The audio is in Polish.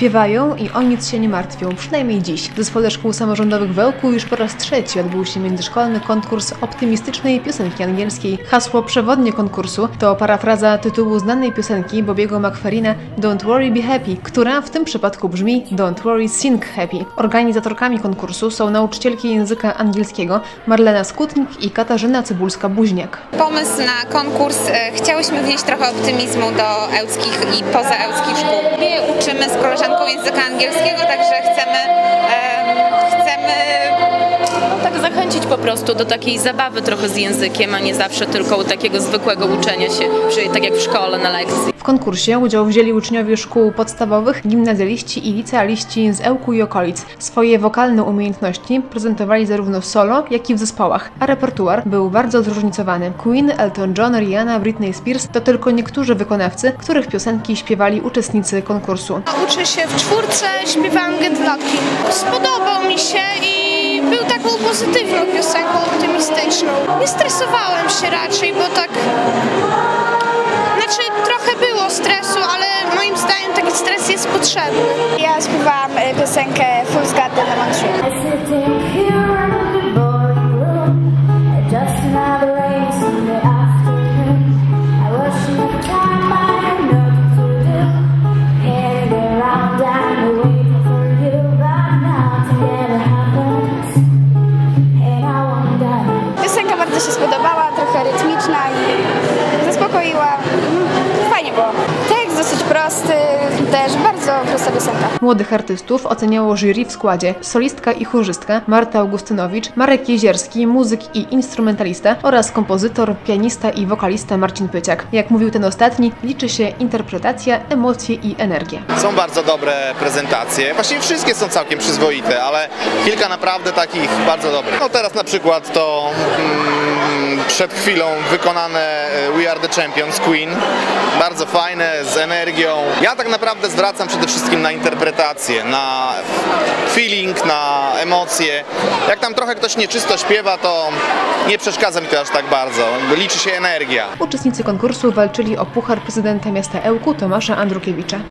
Śpiewają i o nic się nie martwią, przynajmniej dziś. W Zespole Szkół Samorządowych w Ełku już po raz trzeci odbył się międzyszkolny konkurs optymistycznej piosenki angielskiej. Hasło przewodnie konkursu to parafraza tytułu znanej piosenki Bobiego McFerrina Don't Worry Be Happy, która w tym przypadku brzmi Don't Worry Sing Happy. Organizatorkami konkursu są nauczycielki języka angielskiego Marlena Skutnik i Katarzyna Cybulska-Buźniak. Pomysł na konkurs chciałyśmy wnieść trochę optymizmu do ełckich i pozaełckich szkół. My uczymy z koleżanką języka angielskiego, także chcemy tak zachęcić po prostu do takiej zabawy trochę z językiem, a nie zawsze tylko takiego zwykłego uczenia się, tak jak w szkole na lekcji. W konkursie udział wzięli uczniowie szkół podstawowych, gimnazjaliści i licealiści z Ełku i okolic. Swoje wokalne umiejętności prezentowali zarówno solo, jak i w zespołach, a repertuar był bardzo zróżnicowany. Queen, Elton John, Rihanna, Britney Spears to tylko niektórzy wykonawcy, których piosenki śpiewali uczestnicy konkursu. Uczę się w czwórce, śpiewałam Get Lucky. Spodobał mi się i był taką pozytywną piosenką, optymistyczną. Nie stresowałem się raczej, bo tak... Znaczy trochę było stresu, ale moim zdaniem taki stres jest potrzebny. Ja śpiewałam piosenkę Fool's Garden Lemon Tree. Piosenka bardzo się spodobała, trochę rytmiczna i zaspokoiła. Fajnie było. Tekst dosyć prosty, też bardzo prosta piosenka. Młodych artystów oceniało jury w składzie solistka i chórzystka Marta Augustynowicz, Marek Jezierski, muzyk i instrumentalista oraz kompozytor, pianista i wokalista Marcin Pyciak. Jak mówił ten ostatni, liczy się interpretacja, emocje i energia. Są bardzo dobre prezentacje, właściwie wszystkie są całkiem przyzwoite, ale kilka naprawdę takich bardzo dobrych. No teraz na przykład to przed chwilą wykonane We Are The Champions Queen, bardzo fajne, z energią. Ja tak naprawdę zwracam przede wszystkim na interpretację, na feeling, na emocje. Jak tam trochę ktoś nieczysto śpiewa, to nie przeszkadza mi to aż tak bardzo, liczy się energia. Uczestnicy konkursu walczyli o puchar prezydenta miasta Ełku Tomasza Andrukiewicza.